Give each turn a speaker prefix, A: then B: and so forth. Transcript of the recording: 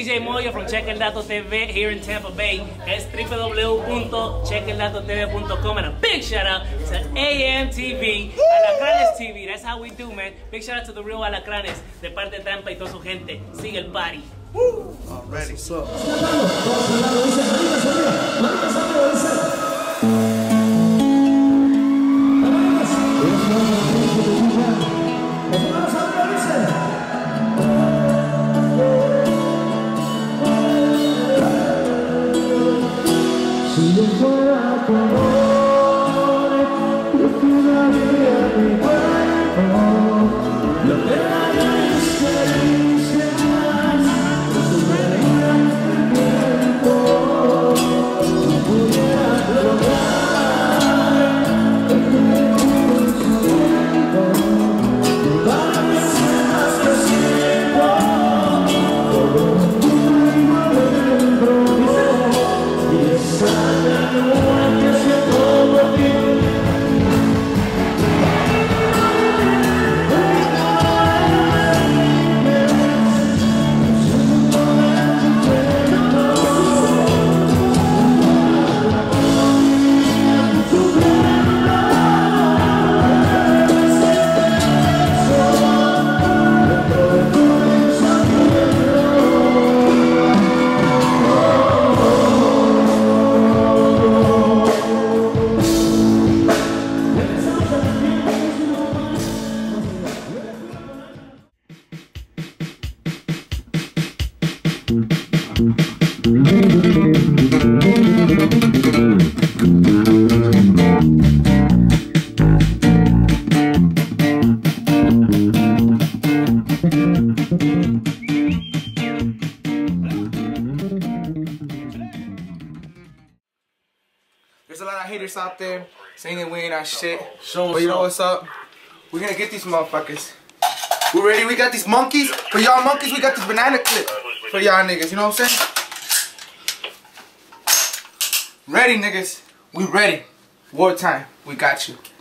A: DJ Moyo from Invitado TV here in Tampa Bay. It's www.checkendatoTV.com, and a big shout out to AMTV, Alacranes TV. That's how we do, man. Big shout out to the real Alacranes de parte de Tampa y toda su gente. Sigue el party.
B: Already. What's up?
C: There's a lot of haters out there saying that we ain't our shit. But you know what's up? We're gonna get these motherfuckers. We ready? We got these monkeys. For y'all monkeys, we got this banana clip. For y'all niggas, you know what I'm saying? Ready, niggas. We ready. Wartime. We got you.